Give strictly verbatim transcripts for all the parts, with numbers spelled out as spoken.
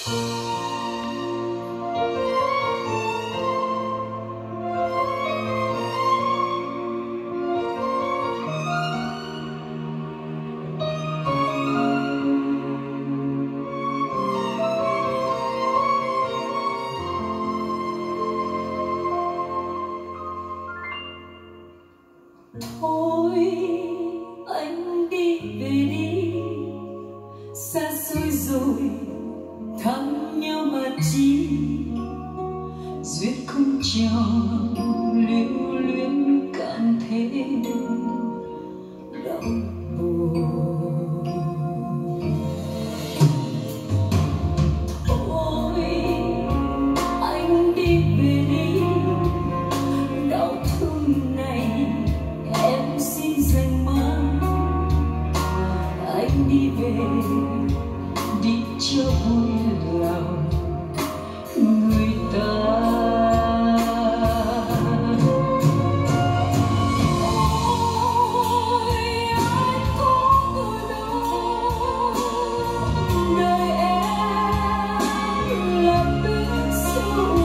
Thôi anh đi về đi, xa xôi rồi thăm nhau mà chi, duyên không tròn lưu luyến càng thêm đau buồn. Thôi anh đi về đi, đau thương này em xin dành mang. Anh đi về đi cho vui lòng người ta. Ôi anh có ở đâu, đời em là biết sâu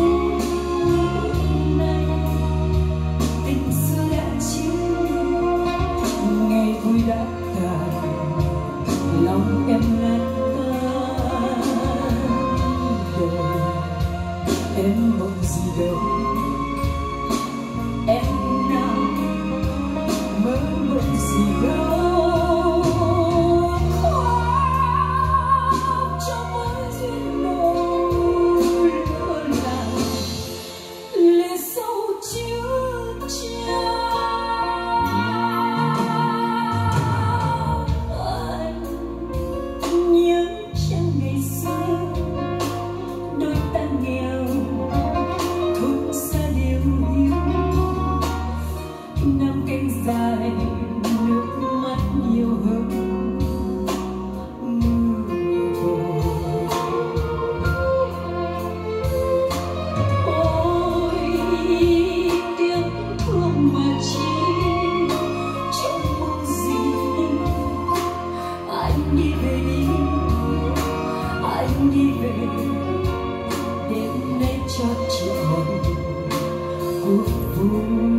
này. Tình xưa đã chia, ngày vui đã tàn, lòng em ngát ngàn. Đời em mong gì đâu, em nào mơ mộng gì đâu. Khóc cho mối duyên đầu lỡ làng, lệ sâu chứa chan. Anh nhớ chăng ngày xưa đôi ta nghèo thôn xa điều hiu, năm cánh dài nước mắt nhiều hơn mưa bồi. Ôi tiếng thương mà chi, trong mong gì anh đi về đi, anh đi về đến đây cho trọn cuộc vui.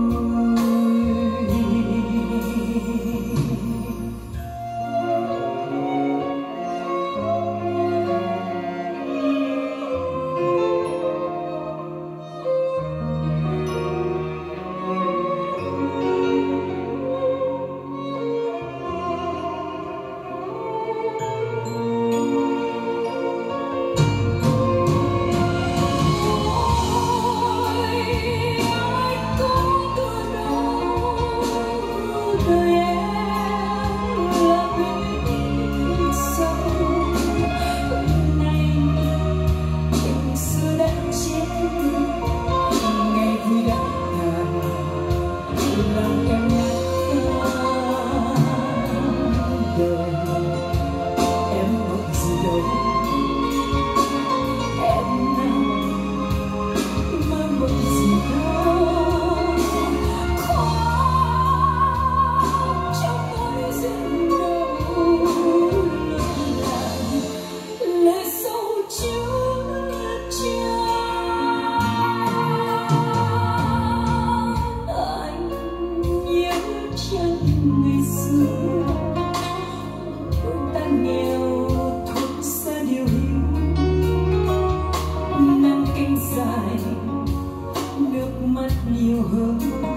Nước mắt nhiều hơn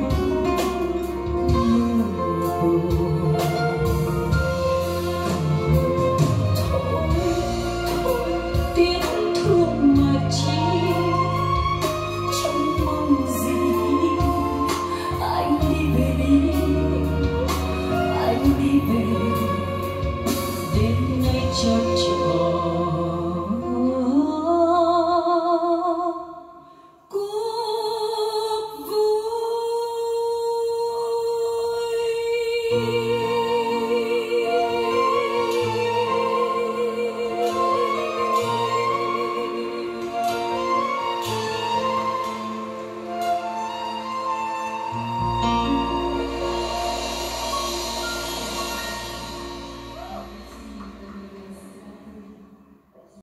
mưa buồn. Thôi thôi tiếc thương mà chi, trong mong gì anh đi về đi, anh đi về đến ngay cho